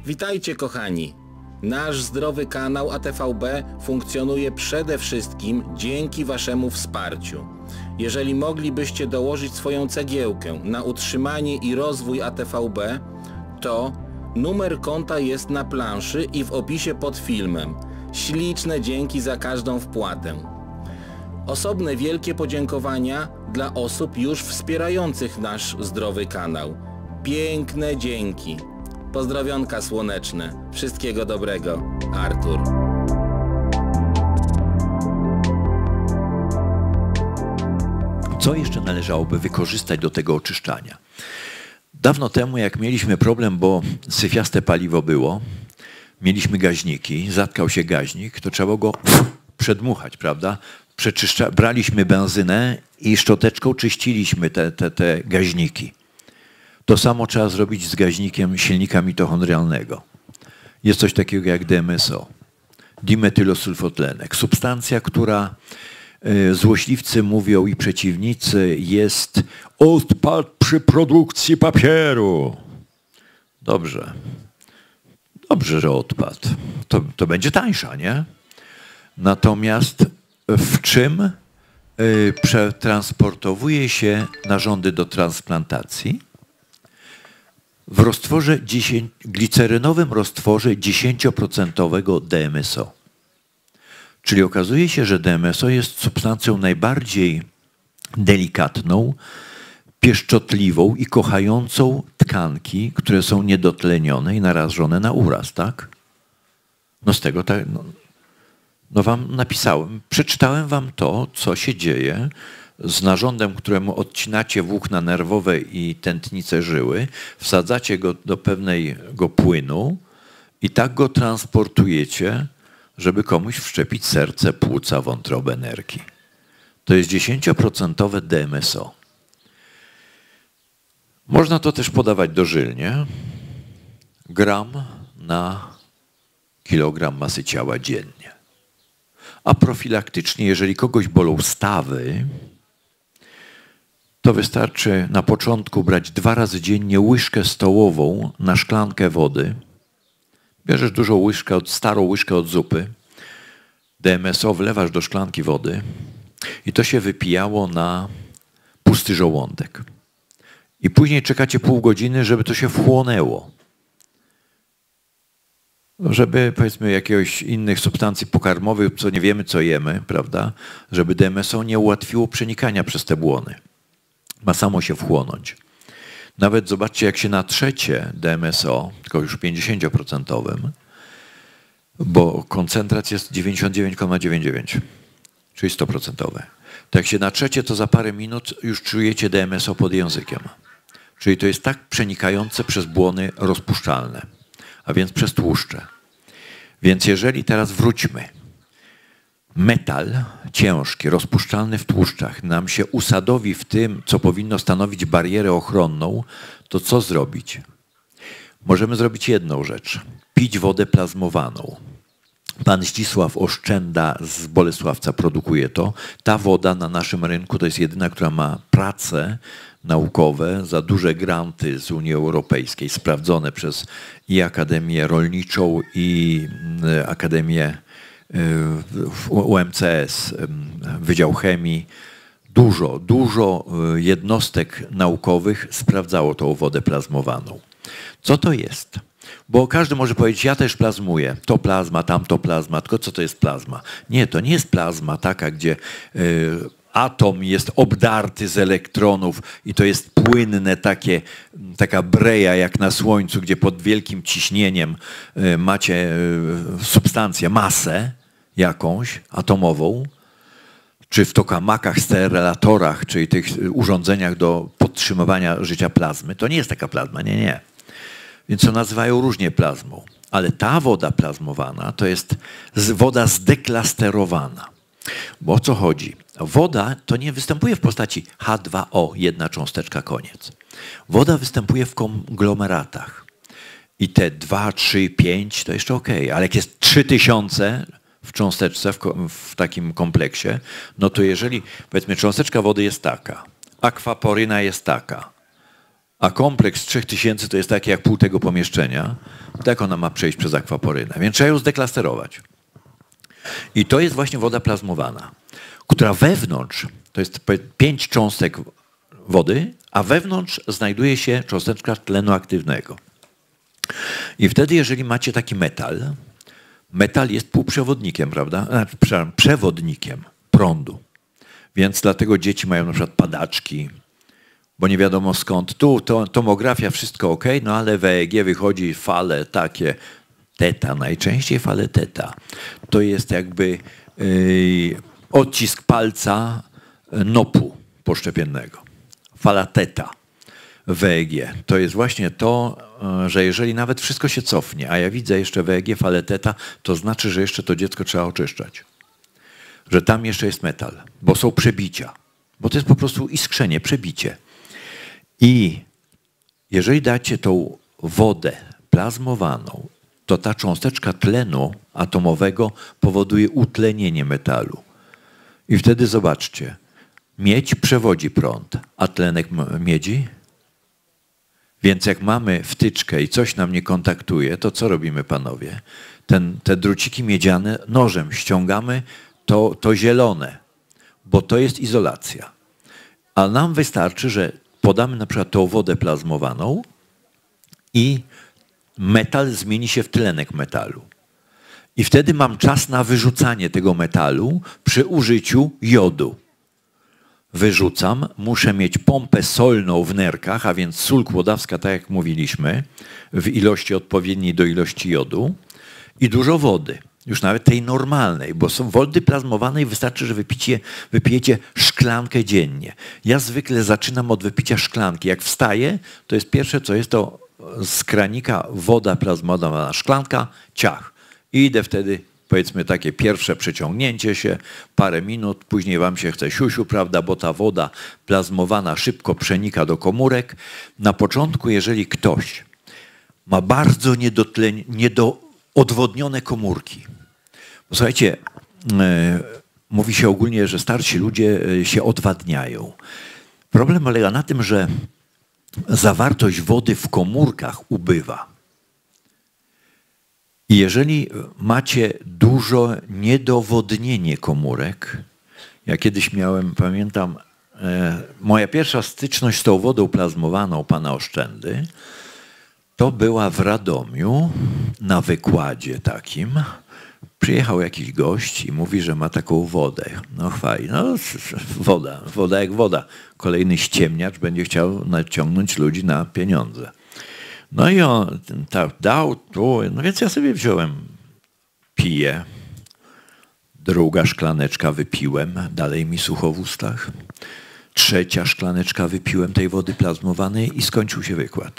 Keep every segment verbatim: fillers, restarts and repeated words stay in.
Witajcie kochani! Nasz zdrowy kanał A T V B funkcjonuje przede wszystkim dzięki Waszemu wsparciu. Jeżeli moglibyście dołożyć swoją cegiełkę na utrzymanie i rozwój A T V B, to numer konta jest na planszy i w opisie pod filmem. Śliczne dzięki za każdą wpłatę. Osobne wielkie podziękowania dla osób już wspierających nasz zdrowy kanał. Piękne dzięki. Pozdrowionka słoneczne. Wszystkiego dobrego. Artur. Co jeszcze należałoby wykorzystać do tego oczyszczania? Dawno temu, jak mieliśmy problem, bo syfiaste paliwo było, mieliśmy gaźniki, zatkał się gaźnik, to trzeba go przedmuchać, prawda? Przeczyszcza... Braliśmy benzynę i szczoteczką czyściliśmy te, te, te gaźniki. To samo trzeba zrobić z gaźnikiem silnika mitochondrialnego. Jest coś takiego jak D M S O, dimetylosulfotlenek. Substancja, która y, złośliwcy mówią i przeciwnicy jest odpad przy produkcji papieru. Dobrze. Dobrze, że odpad. To, to będzie tańsza, nie? Natomiast w czym y, przetransportowuje się narządy do transplantacji? W roztworze dziesięć, glicerynowym roztworze dziesięcioprocentowego D M S O. Czyli okazuje się, że D M S O jest substancją najbardziej delikatną, pieszczotliwą i kochającą tkanki, które są niedotlenione i narażone na uraz, tak? No z tego tak, no, no wam napisałem, przeczytałem wam to, co się dzieje z narządem, któremu odcinacie włókna nerwowe i tętnice żyły, wsadzacie go do pewnego płynu i tak go transportujecie, żeby komuś wszczepić serce, płuca, wątrobę, nerki. To jest dziesięcioprocentowe D M S O. Można to też podawać dożylnie. Gram na kilogram masy ciała dziennie. A profilaktycznie, jeżeli kogoś bolą stawy, to wystarczy na początku brać dwa razy dziennie łyżkę stołową na szklankę wody. Bierzesz dużą łyżkę, starą łyżkę od zupy, D M S O wlewasz do szklanki wody i to się wypijało na pusty żołądek. I później czekacie pół godziny, żeby to się wchłonęło. Żeby, powiedzmy, jakiegoś innych substancji pokarmowych, co nie wiemy, co jemy, prawda, żeby D M S O nie ułatwiło przenikania przez te błony. Ma samo się wchłonąć. Nawet zobaczcie, jak się natrzecie D M S O, tylko już pięćdziesięcioprocentowym, bo koncentrat jest dziewięćdziesiąt dziewięć przecinek dziewięćdziesiąt dziewięć, czyli sto procent. To jak się natrzecie, to za parę minut już czujecie D M S O pod językiem. Czyli to jest tak przenikające przez błony rozpuszczalne, a więc przez tłuszcze. Więc jeżeli teraz wróćmy, metal ciężki, rozpuszczalny w tłuszczach nam się usadowi w tym, co powinno stanowić barierę ochronną, to co zrobić? Możemy zrobić jedną rzecz. Pić wodę plazmowaną. Pan Ścisław Oszczęda z Bolesławca produkuje to. Ta woda na naszym rynku to jest jedyna, która ma prace naukowe za duże granty z Unii Europejskiej, sprawdzone przez i Akademię Rolniczą, i Akademię U M C S, Wydział Chemii. Dużo, dużo jednostek naukowych sprawdzało tą wodę plazmowaną. Co to jest? Bo każdy może powiedzieć, ja też plazmuję, to plazma, tamto plazma, tylko co to jest plazma? Nie, to nie jest plazma taka, gdzie y, atom jest obdarty z elektronów i to jest płynne, takie, taka breja jak na Słońcu, gdzie pod wielkim ciśnieniem y, macie y, substancję, masę jakąś atomową, czy w tokamakach, sterelatorach, czyli tych urządzeniach do podtrzymywania życia plazmy. To nie jest taka plazma, nie, nie. Więc to nazywają różnie plazmą. Ale ta woda plazmowana to jest woda zdeklasterowana. Bo o co chodzi? Woda to nie występuje w postaci H dwa O, jedna cząsteczka, koniec. Woda występuje w konglomeratach. I te dwa, trzy, pięć to jeszcze ok, ale jak jest trzy tysiące w cząsteczce, w, w takim kompleksie, no to jeżeli, powiedzmy, cząsteczka wody jest taka, akwaporyna jest taka, a kompleks trzech tysięcy to jest taki jak pół tego pomieszczenia, tak ona ma przejść przez akwaporynę. Więc trzeba ją zdeklasterować. I to jest właśnie woda plazmowana, która wewnątrz, to jest pięć cząstek wody, a wewnątrz znajduje się cząsteczka tlenu aktywnego. I wtedy, jeżeli macie taki metal, metal jest półprzewodnikiem, prawda? Znaczy, przepraszam, przewodnikiem prądu. Więc dlatego dzieci mają na przykład padaczki, bo nie wiadomo skąd. Tu to, tomografia, wszystko ok, no ale w E E G wychodzi fale takie, teta, najczęściej fale teta. To jest jakby yy, odcisk palca nopu poszczepiennego. Fala teta w E E G. To jest właśnie to, że jeżeli nawet wszystko się cofnie, a ja widzę jeszcze w E E G falę teta, to znaczy, że jeszcze to dziecko trzeba oczyszczać. Że tam jeszcze jest metal, bo są przebicia. Bo to jest po prostu iskrzenie, przebicie. I jeżeli dacie tą wodę plazmowaną, to ta cząsteczka tlenu atomowego powoduje utlenienie metalu. I wtedy zobaczcie, miedź przewodzi prąd, a tlenek miedzi? Więc jak mamy wtyczkę i coś nam nie kontaktuje, to co robimy, panowie? Ten, te druciki miedziane nożem ściągamy to, to zielone, bo to jest izolacja. A nam wystarczy, że podamy na przykład tą wodę plazmowaną i metal zmieni się w tlenek metalu. I wtedy mam czas na wyrzucanie tego metalu przy użyciu jodu. Wyrzucam, muszę mieć pompę solną w nerkach, a więc sól kłodawska, tak jak mówiliśmy, w ilości odpowiedniej do ilości jodu i dużo wody. Już nawet tej normalnej, bo są wody plazmowanej, wystarczy, że wypicie, wypijecie szklankę dziennie. Ja zwykle zaczynam od wypicia szklanki. Jak wstaję, to jest pierwsze, co jest, to z kranika woda plazmowana, szklanka, ciach. I idę wtedy, powiedzmy, takie pierwsze przeciągnięcie się, parę minut, później wam się chce siusiu, prawda, bo ta woda plazmowana szybko przenika do komórek. Na początku, jeżeli ktoś ma bardzo niedotleń, niedoodwodnione komórki, bo słuchajcie, yy, mówi się ogólnie, że starsi ludzie się odwadniają. Problem polega na tym, że zawartość wody w komórkach ubywa. I jeżeli macie dużo niedowodnienie komórek, ja kiedyś miałem, pamiętam, e, moja pierwsza styczność z tą wodą plazmowaną pana Oszczędy, to była w Radomiu na wykładzie takim. Przyjechał jakiś gość i mówi, że ma taką wodę. No fajnie, no woda, woda jak woda. Kolejny ściemniacz będzie chciał naciągnąć ludzi na pieniądze. No i on tak dał tu, no więc ja sobie wziąłem, piję. Druga szklaneczka wypiłem, dalej mi sucho w ustach. Trzecia szklaneczka wypiłem tej wody plazmowanej i skończył się wykład.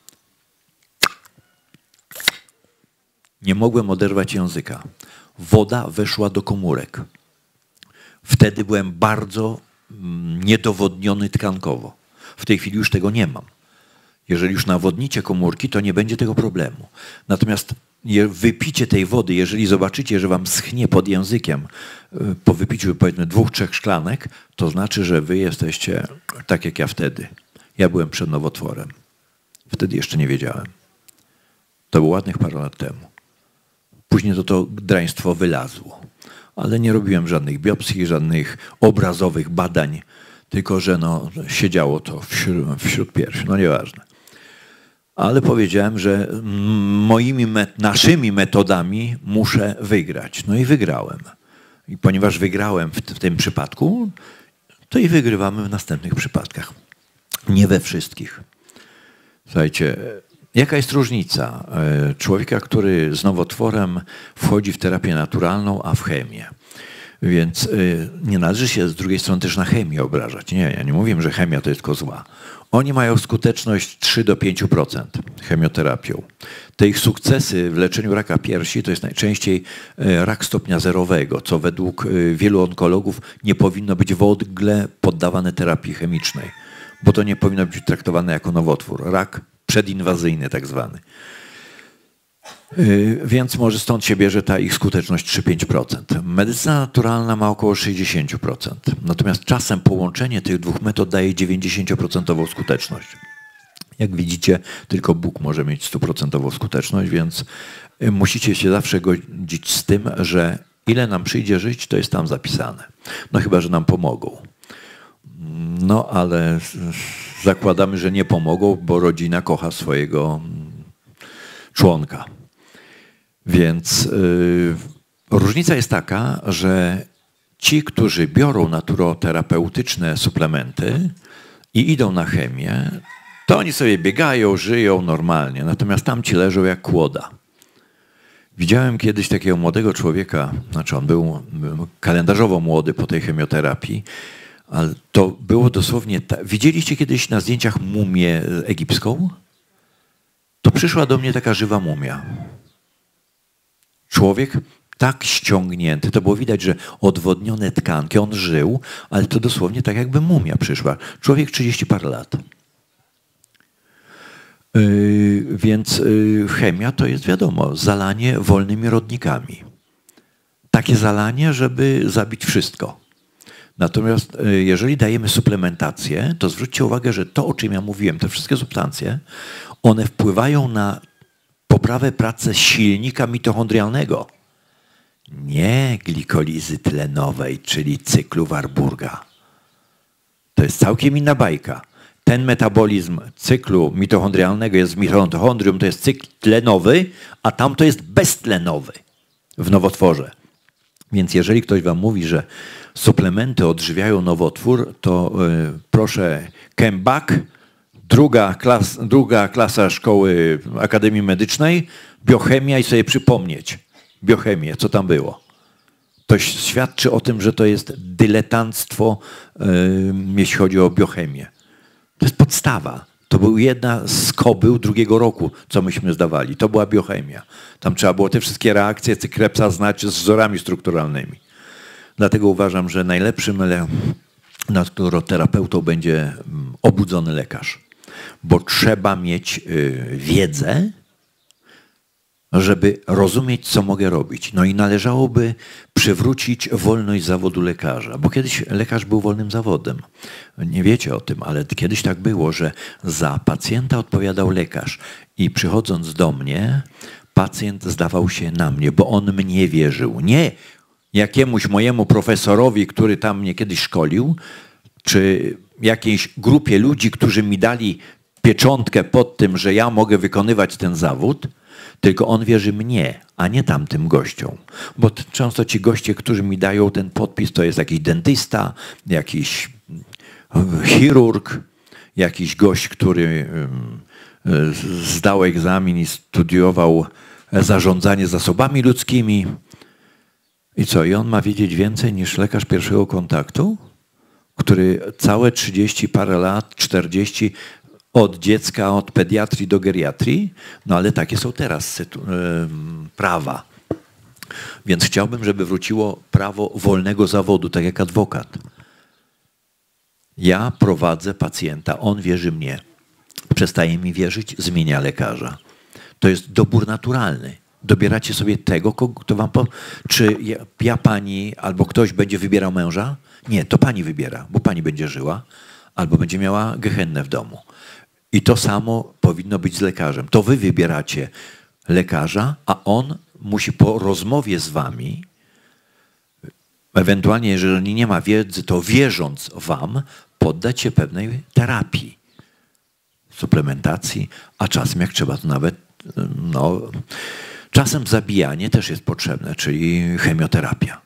Nie mogłem oderwać języka. Woda weszła do komórek. Wtedy byłem bardzo niedowodniony tkankowo. W tej chwili już tego nie mam. Jeżeli już nawodnicie komórki, to nie będzie tego problemu. Natomiast wypicie tej wody, jeżeli zobaczycie, że wam schnie pod językiem po wypiciu powiedzmy dwóch, trzech szklanek, to znaczy, że wy jesteście tak jak ja wtedy. Ja byłem przed nowotworem. Wtedy jeszcze nie wiedziałem. To było ładnych parę lat temu. Później to to draństwo wylazło. Ale nie robiłem żadnych biopsji, żadnych obrazowych badań, tylko że no, siedziało to wśród, wśród piersi. No nieważne. Ale powiedziałem, że moimi, met naszymi metodami muszę wygrać. No i wygrałem. I ponieważ wygrałem w, w tym przypadku, to i wygrywamy w następnych przypadkach. Nie we wszystkich. Słuchajcie, jaka jest różnica człowieka, który z nowotworem wchodzi w terapię naturalną, a w chemię? Więc nie należy się z drugiej strony też na chemię obrażać. Nie, ja nie mówię, że chemia to jest tylko zła. Oni mają skuteczność trzy do pięciu procent chemioterapią. Te ich sukcesy w leczeniu raka piersi to jest najczęściej rak stopnia zerowego, co według wielu onkologów nie powinno być w ogóle poddawane terapii chemicznej, bo to nie powinno być traktowane jako nowotwór. Rak przedinwazyjny tak zwany. Więc może stąd się bierze ta ich skuteczność trzy do pięciu procent. Medycyna naturalna ma około sześćdziesiąt procent. Natomiast czasem połączenie tych dwóch metod daje dziewięćdziesiąt procent skuteczność. Jak widzicie, tylko Bóg może mieć stuprocentową skuteczność, więc musicie się zawsze godzić z tym, że ile nam przyjdzie żyć, to jest tam zapisane. No chyba, że nam pomogą. No ale zakładamy, że nie pomogą, bo rodzina kocha swojego członka. Więc yy, różnica jest taka, że ci, którzy biorą naturoterapeutyczne suplementy i idą na chemię, to oni sobie biegają, żyją normalnie, natomiast tamci leżą jak kłoda. Widziałem kiedyś takiego młodego człowieka, znaczy on był kalendarzowo młody po tej chemioterapii, ale to było dosłownie tak. Widzieliście kiedyś na zdjęciach mumię egipską? To przyszła do mnie taka żywa mumia. Człowiek tak ściągnięty, to było widać, że odwodnione tkanki, on żył, ale to dosłownie tak jakby mumia przyszła. Człowiek trzydzieści parę lat. Yy, więc yy, chemia to jest wiadomo, zalanie wolnymi rodnikami. Takie zalanie, żeby zabić wszystko. Natomiast yy, jeżeli dajemy suplementację, to zwróćcie uwagę, że to, o czym ja mówiłem, te wszystkie substancje, one wpływają na poprawę pracy silnika mitochondrialnego. Nie glikolizy tlenowej, czyli cyklu Warburga. To jest całkiem inna bajka. Ten metabolizm cyklu mitochondrialnego jest w mitochondrium, to jest cykl tlenowy, a tam to jest beztlenowy w nowotworze. Więc jeżeli ktoś wam mówi, że suplementy odżywiają nowotwór, to yy, proszę Kembak, druga, klas, druga klasa szkoły Akademii Medycznej, biochemia i sobie przypomnieć biochemię, co tam było. To świadczy o tym, że to jest dyletanstwo, yy, jeśli chodzi o biochemię. To jest podstawa. To była jedna z kobył drugiego roku, co myśmy zdawali. To była biochemia. Tam trzeba było te wszystkie reakcje Krebsa znać z wzorami strukturalnymi. Dlatego uważam, że najlepszym naturoterapeutą będzie obudzony lekarz. Bo trzeba mieć wiedzę, żeby rozumieć, co mogę robić. No i należałoby przywrócić wolność zawodu lekarza, bo kiedyś lekarz był wolnym zawodem. Nie wiecie o tym, ale kiedyś tak było, że za pacjenta odpowiadał lekarz i przychodząc do mnie, pacjent zdawał się na mnie, bo on mnie wierzył. Nie jakiemuś mojemu profesorowi, który tam mnie kiedyś szkolił, czy jakiejś grupie ludzi, którzy mi dali pieczątkę pod tym, że ja mogę wykonywać ten zawód, tylko on wierzy mnie, a nie tamtym gościom. Bo często ci goście, którzy mi dają ten podpis, to jest jakiś dentysta, jakiś chirurg, jakiś gość, który zdał egzamin i studiował zarządzanie zasobami ludzkimi. I co? I on ma wiedzieć więcej niż lekarz pierwszego kontaktu, który całe trzydzieści parę lat, czterdzieści od dziecka, od pediatrii do geriatrii, no ale takie są teraz prawa. Więc chciałbym, żeby wróciło prawo wolnego zawodu, tak jak adwokat. Ja prowadzę pacjenta, on wierzy mnie. Przestaje mi wierzyć, zmienia lekarza. To jest dobór naturalny. Dobieracie sobie tego, kto wam po... Czy ja, ja pani albo ktoś będzie wybierał męża? Nie, to pani wybiera, bo pani będzie żyła albo będzie miała gehennę w domu. I to samo powinno być z lekarzem. To wy wybieracie lekarza, a on musi po rozmowie z wami, ewentualnie jeżeli nie ma wiedzy, to wierząc wam, poddać się pewnej terapii, suplementacji, a czasem jak trzeba, to nawet no, czasem zabijanie też jest potrzebne, czyli chemioterapia.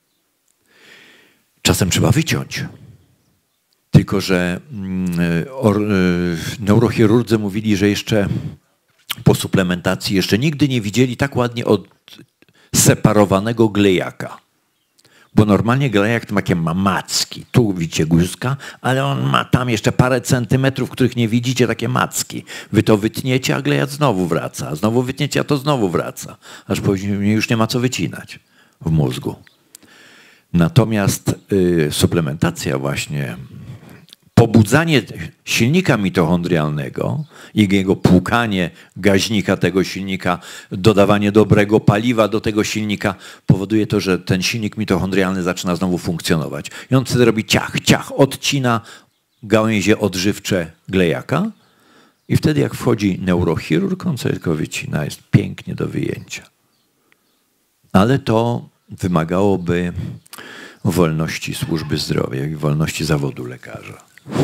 Czasem trzeba wyciąć. Tylko że or, neurochirurdzy mówili, że jeszcze po suplementacji jeszcze nigdy nie widzieli tak ładnie odseparowanego glejaka. Bo normalnie glejak to takie ma macki. Tu widzicie guzka, ale on ma tam jeszcze parę centymetrów, których nie widzicie, takie macki. Wy to wytniecie, a glejak znowu wraca. Znowu wytniecie, a to znowu wraca. Aż później już nie ma co wycinać w mózgu. Natomiast y, suplementacja właśnie, pobudzanie silnika mitochondrialnego i jego płukanie gaźnika tego silnika, dodawanie dobrego paliwa do tego silnika powoduje to, że ten silnik mitochondrialny zaczyna znowu funkcjonować. I on wtedy robi ciach, ciach, odcina gałęzie odżywcze glejaka I wtedy jak wchodzi neurochirurg, on sobie tylko wycina, jest pięknie do wyjęcia. Ale to wymagałoby wolności służby zdrowia i wolności zawodu lekarza.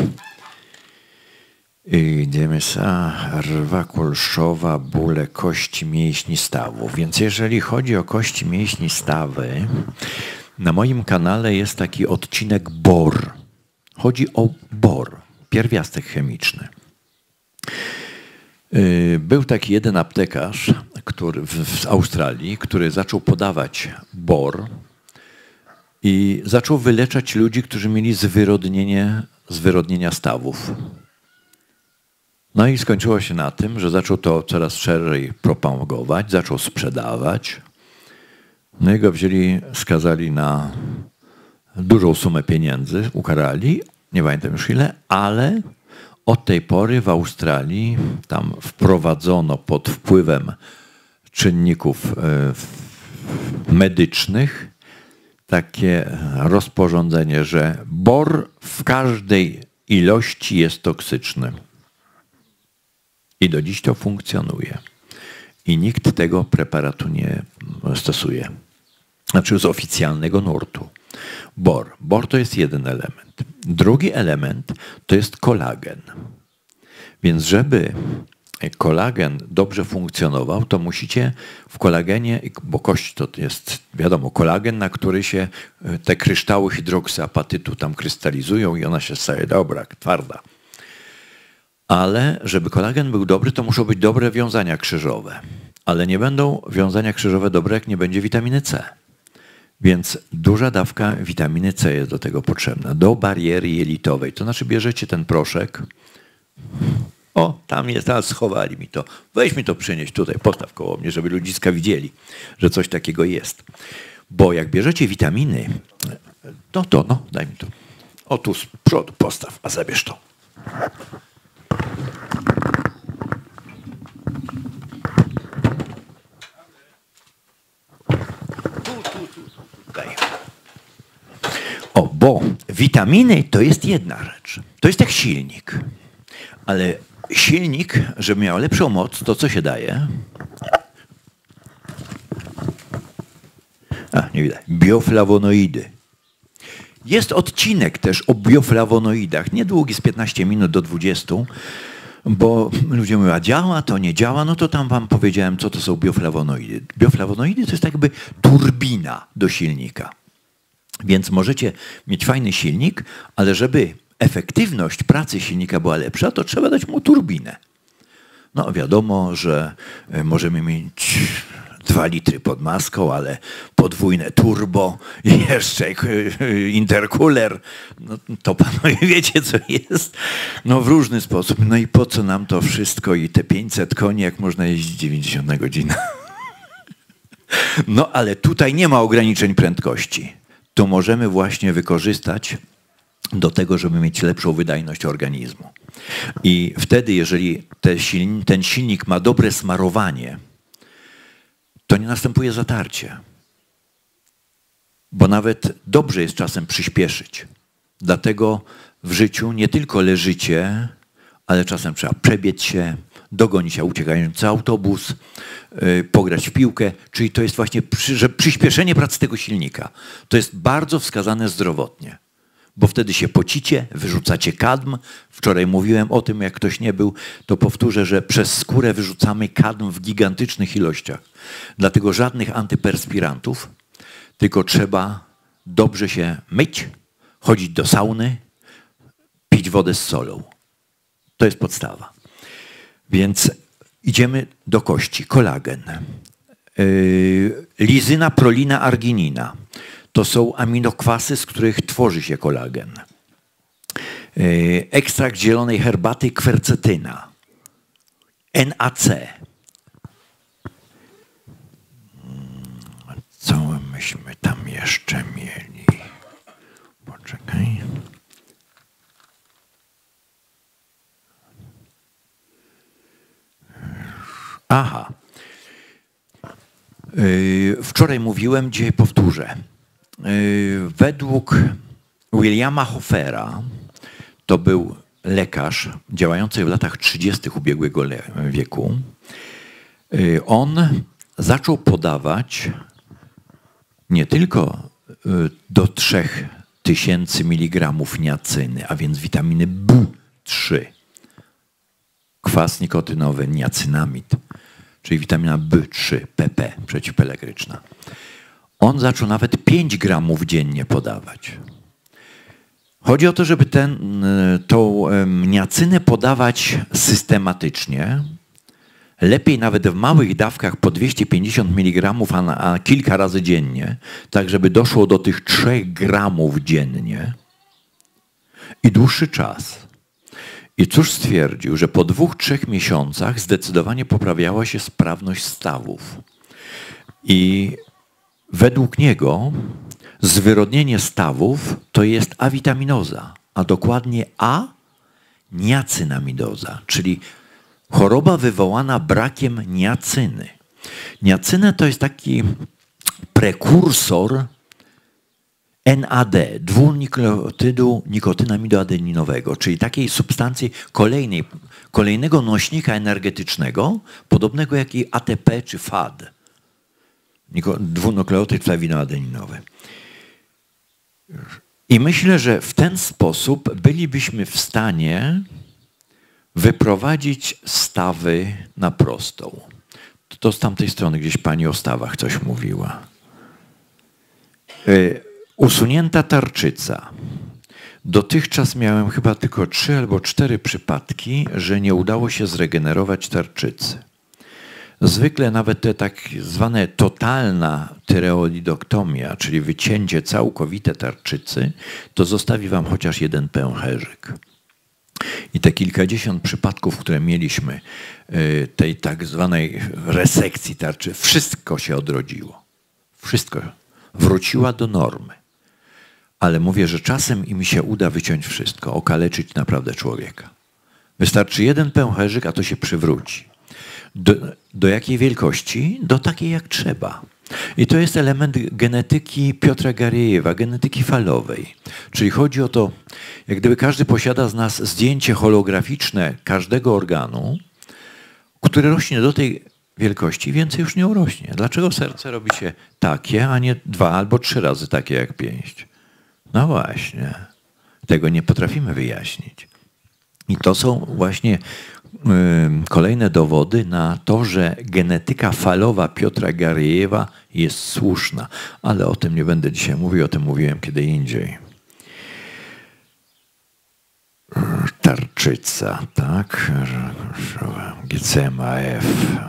Idziemy sa, rwa kulszowa, bóle kości mięśni stawów. Więc jeżeli chodzi o kości mięśni stawy, na moim kanale jest taki odcinek bor. Chodzi o bor, pierwiastek chemiczny. Był taki jeden aptekarz który, w, w Australii, który zaczął podawać bor i zaczął wyleczać ludzi, którzy mieli zwyrodnienie, zwyrodnienia stawów. No i skończyło się na tym, że zaczął to coraz szerzej propagować, zaczął sprzedawać. No i go wzięli, skazali na dużą sumę pieniędzy, ukarali, nie pamiętam już ile, ale od tej pory w Australii tam wprowadzono pod wpływem czynników medycznych takie rozporządzenie, że bor w każdej ilości jest toksyczny. I do dziś to funkcjonuje. I nikt tego preparatu nie stosuje. Znaczy z oficjalnego nurtu. Bor. Bor to jest jeden element. Drugi element to jest kolagen. Więc żeby kolagen dobrze funkcjonował, to musicie w kolagenie, bo kość to jest, wiadomo, kolagen, na który się te kryształy hydroksyapatytu tam krystalizują i ona się staje dobra, twarda. Ale żeby kolagen był dobry, to muszą być dobre wiązania krzyżowe. Ale nie będą wiązania krzyżowe dobre, jak nie będzie witaminy C. Więc duża dawka witaminy C jest do tego potrzebna. Do bariery jelitowej. To znaczy bierzecie ten proszek. O, tam jest, teraz schowali mi to. Weź mi to przynieść tutaj, postaw koło mnie, żeby ludziska widzieli, że coś takiego jest. Bo jak bierzecie witaminy, no to, no, daj mi to. O, tu z przodu postaw, a zabierz to. O, bo witaminy to jest jedna rzecz. To jest jak silnik. Ale silnik, żeby miał lepszą moc, to co się daje? A, nie widać. Bioflawonoidy. Jest odcinek też o bioflawonoidach. Niedługi, z piętnaście minut do dwudziestu. Bo ludzie mówią, a działa, to nie działa, no to tam wam powiedziałem, co to są bioflawonoidy. Bioflawonoidy to jest tak jakby turbina do silnika. Więc możecie mieć fajny silnik, ale żeby efektywność pracy silnika była lepsza, to trzeba dać mu turbinę. No wiadomo, że możemy mieć dwa litry pod maską, ale podwójne turbo i jeszcze intercooler. No, to panowie wiecie, co jest. No w różny sposób. No i po co nam to wszystko i te pięćset koni, jak można jeździć dziewięćdziesiąt na godzinę? No ale tutaj nie ma ograniczeń prędkości. Tu możemy właśnie wykorzystać do tego, żeby mieć lepszą wydajność organizmu. I wtedy, jeżeli te silni, ten silnik ma dobre smarowanie, to nie następuje zatarcie. Bo nawet dobrze jest czasem przyspieszyć. Dlatego w życiu nie tylko leżycie, ale czasem trzeba przebiec się, dogonić uciekający autobus, yy, pograć w piłkę. Czyli to jest właśnie przy, że przyspieszenie pracy tego silnika. To jest bardzo wskazane zdrowotnie. Bo wtedy się pocicie, wyrzucacie kadm. Wczoraj mówiłem o tym, jak ktoś nie był, to powtórzę, że przez skórę wyrzucamy kadm w gigantycznych ilościach. Dlatego żadnych antyperspirantów, tylko trzeba dobrze się myć, chodzić do sauny, pić wodę z solą. To jest podstawa. Więc idziemy do kości. Kolagen. Yy, lizyna, prolina, arginina. To są aminokwasy, z których tworzy się kolagen. Yy, ekstrakt zielonej herbaty, kwercetyna. N A C. Co myśmy tam jeszcze mieli? Poczekaj. Aha. Yy, wczoraj mówiłem, dzisiaj powtórzę. Według Williama Hofera, to był lekarz działający w latach trzydziestych ubiegłego wieku, on zaczął podawać nie tylko do trzech tysięcy miligramów niacyny, a więc witaminy B trzy, kwas nikotynowy, niacynamid, czyli witamina B trzy, P P, przeciwpelergyczna. On zaczął nawet pięć gramów dziennie podawać. Chodzi o to, żeby ten, tą niacynę podawać systematycznie, lepiej nawet w małych dawkach po dwieście pięćdziesiąt miligramów, a, na, a kilka razy dziennie, tak żeby doszło do tych trzech gramów dziennie i dłuższy czas. I cóż stwierdził, że po dwóch, trzech miesiącach zdecydowanie poprawiała się sprawność stawów. I według niego zwyrodnienie stawów to jest awitaminoza, a dokładnie A niacynamidoza, czyli choroba wywołana brakiem niacyny. Niacyna to jest taki prekursor N A D, dwunukleotydu nikotynamidoadeninowego, czyli takiej substancji kolejnej, kolejnego nośnika energetycznego, podobnego jak i A T P czy F A D, dwunukleotyd flawinoadeninowy. I myślę, że w ten sposób bylibyśmy w stanie wyprowadzić stawy na prostą. To z tamtej strony gdzieś pani o stawach coś mówiła. Usunięta tarczyca. Dotychczas miałem chyba tylko trzy albo cztery przypadki, że nie udało się zregenerować tarczycy. Zwykle nawet te tak zwane totalna tyreoidoktomia, czyli wycięcie całkowite tarczycy, to zostawi wam chociaż jeden pęcherzyk. I te kilkadziesiąt przypadków, które mieliśmy, tej tak zwanej resekcji tarczy, wszystko się odrodziło. Wszystko wróciła do normy. Ale mówię, że czasem im się uda wyciąć wszystko, okaleczyć naprawdę człowieka. Wystarczy jeden pęcherzyk, a to się przywróci. Do, do jakiej wielkości? Do takiej jak trzeba. I to jest element genetyki Piotra Gariejewa, genetyki falowej. Czyli chodzi o to, jak gdyby każdy posiada z nas zdjęcie holograficzne każdego organu, który rośnie do tej wielkości, więcej już nie urośnie. Dlaczego serce robi się takie, a nie dwa albo trzy razy takie jak pięść? No właśnie. Tego nie potrafimy wyjaśnić. I to są właśnie kolejne dowody na to, że genetyka falowa Piotra Gariejewa jest słuszna. Ale o tym nie będę dzisiaj mówił, o tym mówiłem kiedy indziej. Tarczyca, tak? G C M A F.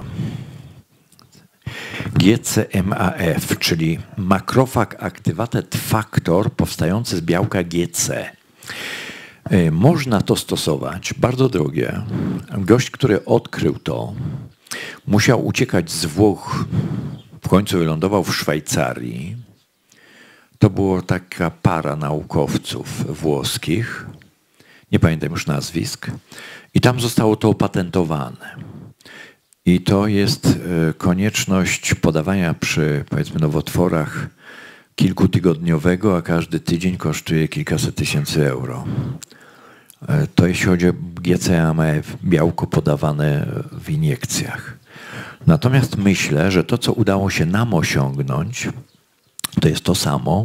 G C M A F, czyli makrofag activated factor powstający z białka G C. Można to stosować, bardzo drogie. Gość, który odkrył to, musiał uciekać z Włoch, w końcu wylądował w Szwajcarii. To była taka para naukowców włoskich, nie pamiętam już nazwisk, i tam zostało to opatentowane. I to jest konieczność podawania przy, powiedzmy, nowotworach kilkutygodniowego, a każdy tydzień kosztuje kilkaset tysięcy euro. To jeśli chodzi o G C M A F, białko podawane w iniekcjach. Natomiast myślę, że to, co udało się nam osiągnąć, to jest to samo,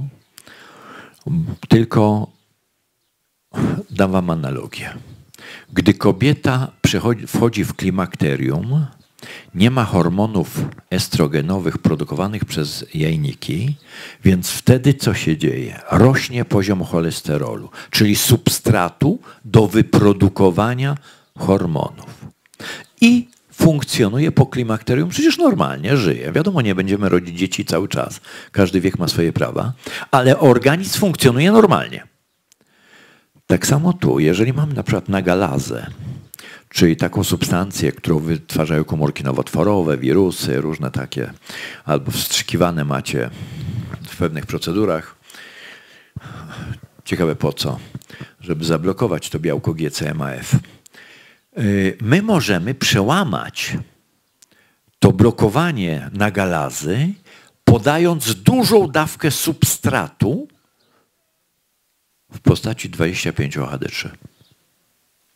tylko dam wam analogię. Gdy kobieta przychodzi, wchodzi w klimakterium, nie ma hormonów estrogenowych produkowanych przez jajniki, więc wtedy co się dzieje? Rośnie poziom cholesterolu, czyli substratu do wyprodukowania hormonów. I funkcjonuje po klimakterium, przecież normalnie żyje. Wiadomo, nie będziemy rodzić dzieci cały czas. Każdy wiek ma swoje prawa, ale organizm funkcjonuje normalnie. Tak samo tu, jeżeli mamy na przykład nagalazę, czyli taką substancję, którą wytwarzają komórki nowotworowe, wirusy, różne takie, albo wstrzykiwane macie w pewnych procedurach. Ciekawe po co? Żeby zablokować to białko G C M A F. My możemy przełamać to blokowanie nagalazy, podając dużą dawkę substratu w postaci dwadzieścia pięć O H D trzy.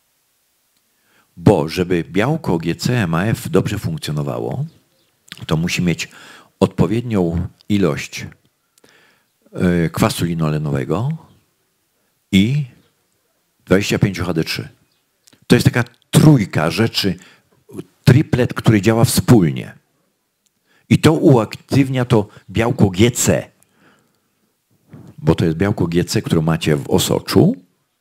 Bo żeby białko G C M A F dobrze funkcjonowało, to musi mieć odpowiednią ilość kwasu linolenowego i dwadzieścia pięć H D trzy. To jest taka trójka rzeczy, triplet, który działa wspólnie. I to uaktywnia to białko G C. Bo to jest białko G C, które macie w osoczu.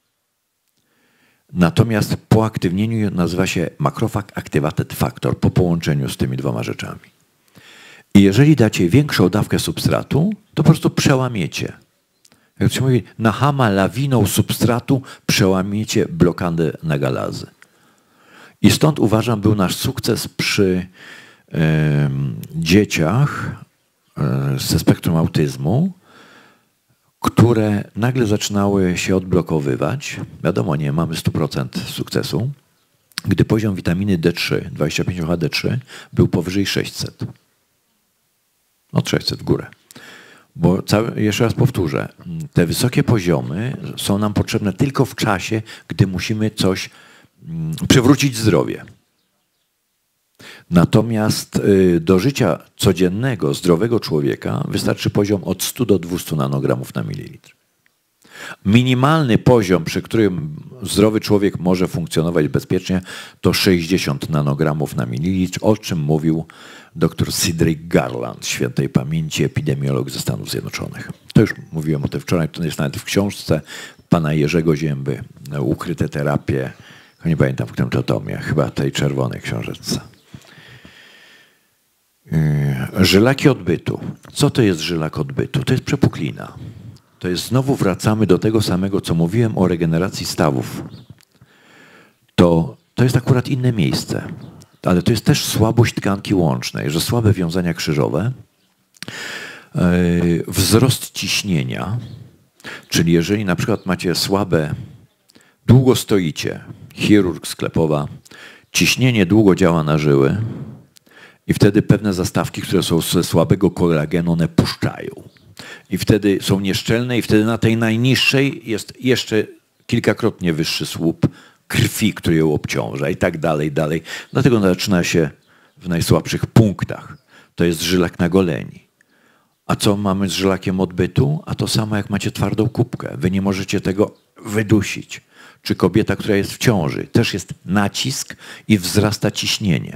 Natomiast po aktywnieniu nazywa się macrophage activated factor po połączeniu z tymi dwoma rzeczami. I jeżeli dacie większą dawkę substratu, to po prostu przełamiecie. Jak się mówi, na Hama lawiną substratu przełamiecie blokadę negalazy. I stąd uważam, był nasz sukces przy y, dzieciach y, ze spektrum autyzmu, które nagle zaczynały się odblokowywać. Wiadomo, nie mamy stu procent sukcesu, gdy poziom witaminy D trzy, dwadzieścia pięć H D trzy, był powyżej sześćset. Od sześćset w górę. Bo cały, jeszcze raz powtórzę, te wysokie poziomy są nam potrzebne tylko w czasie, gdy musimy coś mm, przywrócić zdrowie. Natomiast y, do życia codziennego, zdrowego człowieka wystarczy poziom od stu do dwustu nanogramów na mililitr. Minimalny poziom, przy którym zdrowy człowiek może funkcjonować bezpiecznie, to sześćdziesiąt nanogramów na mililitr, o czym mówił dr Cedric Garland, świętej pamięci epidemiolog ze Stanów Zjednoczonych. To już mówiłem o tym wczoraj, to jest nawet w książce pana Jerzego Zięby, Ukryte terapie, nie pamiętam w którym to tomie, chyba tej czerwonej książeczce. Żylaki odbytu. Co to jest żylak odbytu? To jest przepuklina. To jest, znowu wracamy do tego samego, co mówiłem o regeneracji stawów. To, to jest akurat inne miejsce, ale to jest też słabość tkanki łącznej, że słabe wiązania krzyżowe, yy, wzrost ciśnienia, czyli jeżeli na przykład macie słabe, długo stoicie, chirurg sklepowa, ciśnienie długo działa na żyły i wtedy pewne zastawki, które są ze słabego kolagenu, one puszczają. I wtedy są nieszczelne i wtedy na tej najniższej jest jeszcze kilkakrotnie wyższy słup krwi, który ją obciąża i tak dalej, dalej. Dlatego zaczyna się w najsłabszych punktach. To jest żylak na goleni. A co mamy z żylakiem odbytu? A to samo jak macie twardą kubkę. Wy nie możecie tego wydusić. Czy kobieta, która jest w ciąży, też jest nacisk i wzrasta ciśnienie.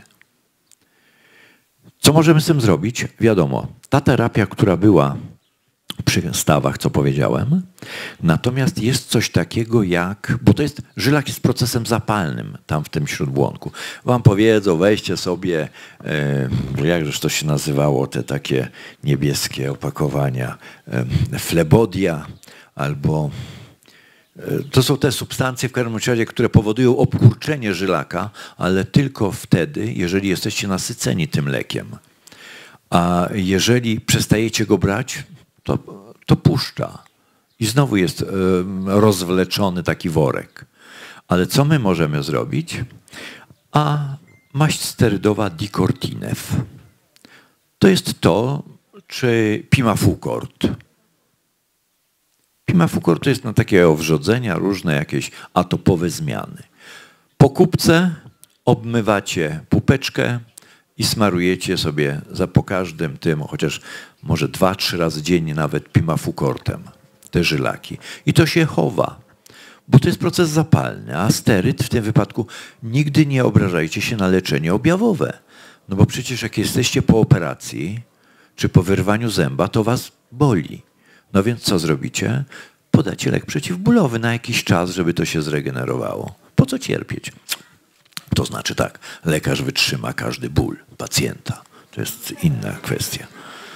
Co możemy z tym zrobić? Wiadomo, ta terapia, która była przy stawach, co powiedziałem. Natomiast jest coś takiego jak, bo to jest, żylak jest procesem zapalnym tam w tym śródbłonku. Wam powiedzą, weźcie sobie, e, jakżeż to się nazywało, te takie niebieskie opakowania, e, flebodia albo e, to są te substancje w każdym razie, które powodują obkurczenie żylaka, ale tylko wtedy, jeżeli jesteście nasyceni tym lekiem. A jeżeli przestajecie go brać, To, to puszcza. I znowu jest y, rozwleczony taki worek. Ale co my możemy zrobić? A maść sterydowa Dicortinef. To jest to, czy Pimafukort. Pimafukort to jest na takie owrzodzenia, różne jakieś atopowe zmiany. Po kubce obmywacie pupeczkę i smarujecie sobie za po każdym tym, chociaż może dwa, trzy razy dziennie nawet Pimafukortem te żylaki. I to się chowa, bo to jest proces zapalny, a steryt w tym wypadku nigdy nie obrażajcie się na leczenie objawowe. No bo przecież jak jesteście po operacji czy po wyrwaniu zęba, to was boli. No więc co zrobicie? Podacie lek przeciwbólowy na jakiś czas, żeby to się zregenerowało. Po co cierpieć? To znaczy tak, lekarz wytrzyma każdy ból pacjenta. To jest inna kwestia.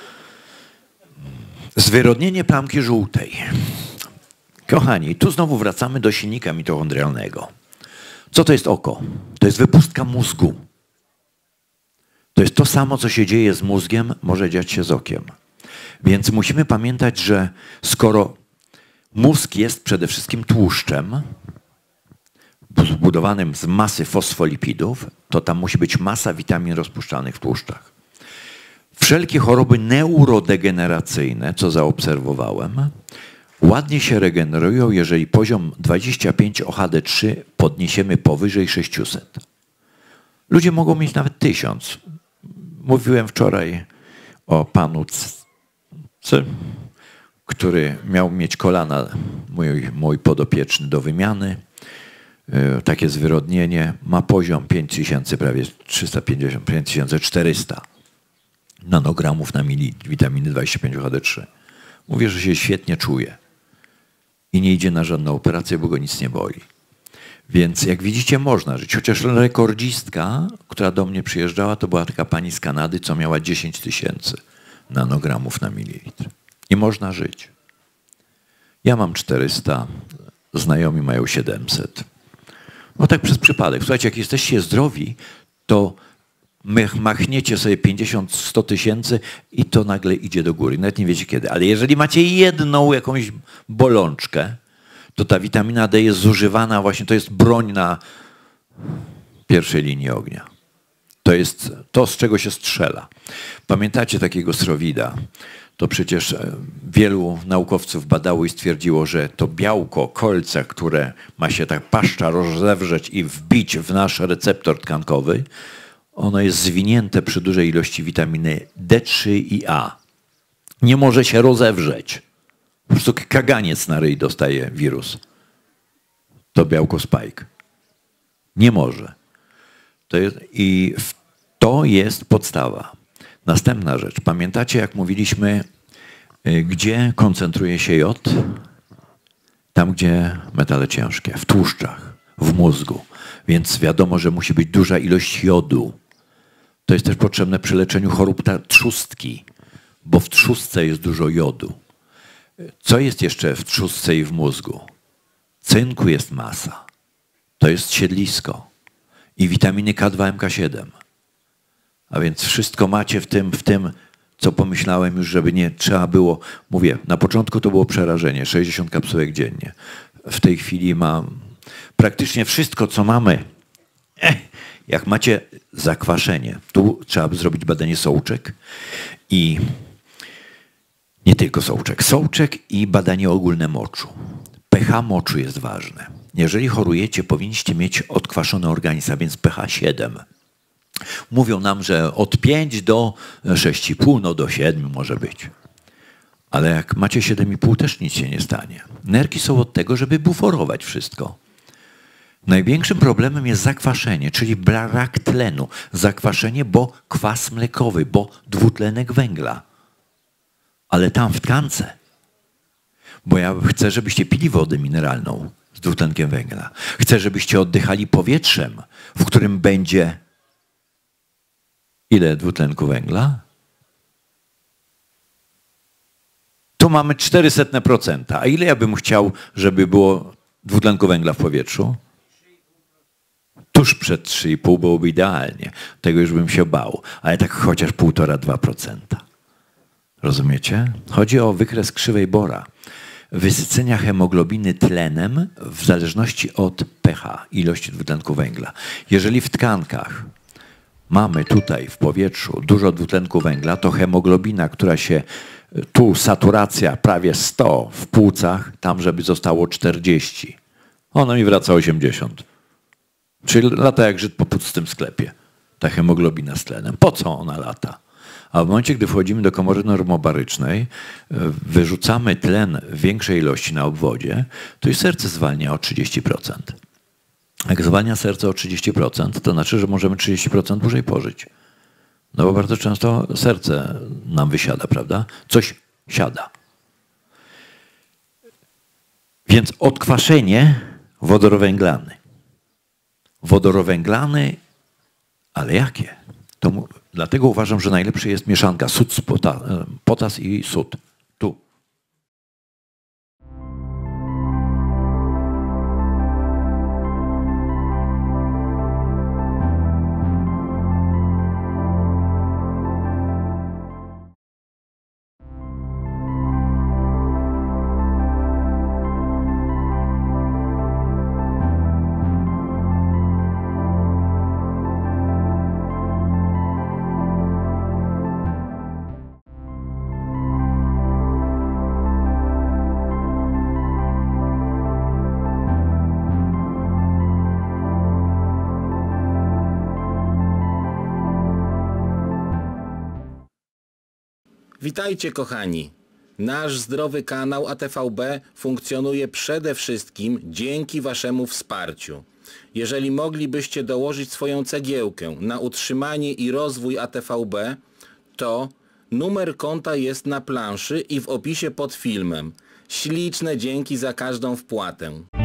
Zwyrodnienie plamki żółtej. Kochani, tu znowu wracamy do silnika mitochondrialnego. Co to jest oko? To jest wypustka mózgu. To jest to samo, co się dzieje z mózgiem, może dziać się z okiem. Więc musimy pamiętać, że skoro mózg jest przede wszystkim tłuszczem, zbudowanym z masy fosfolipidów, to tam musi być masa witamin rozpuszczanych w tłuszczach. Wszelkie choroby neurodegeneracyjne, co zaobserwowałem, ładnie się regenerują, jeżeli poziom dwadzieścia pięć O H D trzy podniesiemy powyżej sześciuset. Ludzie mogą mieć nawet tysiąc. Mówiłem wczoraj o panu C, który miał mieć kolana, mój, mój podopieczny, do wymiany. Takie zwyrodnienie. Ma poziom pięć tysięcy, prawie trzysta pięćdziesiąt, pięć tysięcy czterysta nanogramów na mililitr witaminy dwadzieścia pięć H D trzy. Mówię, że się świetnie czuje. I nie idzie na żadną operację, bo go nic nie boli. Więc jak widzicie, można żyć. Chociaż rekordzistka, która do mnie przyjeżdżała, to była taka pani z Kanady, co miała dziesięć tysięcy nanogramów na mililitr. I można żyć. Ja mam czterysta, znajomi mają siedemset. No tak przez przypadek. Słuchajcie, jak jesteście zdrowi, to machniecie sobie pięćdziesiąt sto tysięcy i to nagle idzie do góry. Nawet nie wiecie kiedy. Ale jeżeli macie jedną jakąś bolączkę, to ta witamina D jest zużywana właśnie, to jest broń na pierwszej linii ognia. To jest to, z czego się strzela. Pamiętacie takiego Srowida? To przecież wielu naukowców badało i stwierdziło, że to białko, kolce, które ma się tak paszcza rozewrzeć i wbić w nasz receptor tkankowy, ono jest zwinięte przy dużej ilości witaminy D trzy i A. Nie może się rozewrzeć. Po prostu kaganiec na ryj dostaje wirus. To białko spike. Nie może. To jest, i to jest podstawa. Następna rzecz. Pamiętacie, jak mówiliśmy, gdzie koncentruje się jod? Tam, gdzie metale ciężkie. W tłuszczach, w mózgu. Więc wiadomo, że musi być duża ilość jodu. To jest też potrzebne przy leczeniu chorób trzustki, bo w trzustce jest dużo jodu. Co jest jeszcze w trzustce i w mózgu? Cynku jest masa. To jest siedlisko. I witaminy K dwa, M K siedem. A więc wszystko macie w tym, w tym, co pomyślałem już, żeby nie trzeba było. Mówię, na początku to było przerażenie, sześćdziesiąt kapsułek dziennie. W tej chwili mam praktycznie wszystko, co mamy. Eh, jak macie zakwaszenie, tu trzeba by zrobić badanie sołczek i nie tylko sołczek. Sołczek i badanie ogólne moczu. pH moczu jest ważne. Jeżeli chorujecie, powinniście mieć odkwaszony organizm, a więc pH siedem. Mówią nam, że od pięć do sześć i pół, no do siedmiu może być. Ale jak macie siedem i pół, też nic się nie stanie. Nerki są od tego, żeby buforować wszystko. Największym problemem jest zakwaszenie, czyli brak tlenu. Zakwaszenie, bo kwas mlekowy, bo dwutlenek węgla. Ale tam w tkance. Bo ja chcę, żebyście pili wodę mineralną z dwutlenkiem węgla. Chcę, żebyście oddychali powietrzem, w którym będzie ile dwutlenku węgla? Tu mamy czterysta procent. A ile ja bym chciał, żeby było dwutlenku węgla w powietrzu? Tuż przed trzy i pół byłoby idealnie. Tego już bym się bał. Ale tak chociaż półtora do dwóch procent. Rozumiecie? Chodzi o wykres krzywej Bora. Wysycenia hemoglobiny tlenem w zależności od pH, ilości dwutlenku węgla. Jeżeli w tkankach mamy tutaj w powietrzu dużo dwutlenku węgla, to hemoglobina, która się tu saturacja prawie sto w płucach, tam żeby zostało czterdzieści. Ona mi wraca osiemdziesiąt. Czyli lata jak Żyd po pustym sklepie. Ta hemoglobina z tlenem. Po co ona lata? A w momencie, gdy wchodzimy do komory normobarycznej, wyrzucamy tlen w większej ilości na obwodzie, to i serce zwalnia o trzydzieści procent. Jak zwalnia serce o trzydzieści procent, to znaczy, że możemy trzydzieści procent dłużej pożyć. No bo bardzo często serce nam wysiada, prawda? Coś siada. Więc odkwaszenie wodorowęglany. Wodorowęglany, ale jakie? To, dlatego uważam, że najlepsze jest mieszanka sód, potas i sód. Tu. Witajcie kochani! Nasz zdrowy kanał A T V B funkcjonuje przede wszystkim dzięki waszemu wsparciu. Jeżeli moglibyście dołożyć swoją cegiełkę na utrzymanie i rozwój A T V B, to numer konta jest na planszy i w opisie pod filmem. Śliczne dzięki za każdą wpłatę.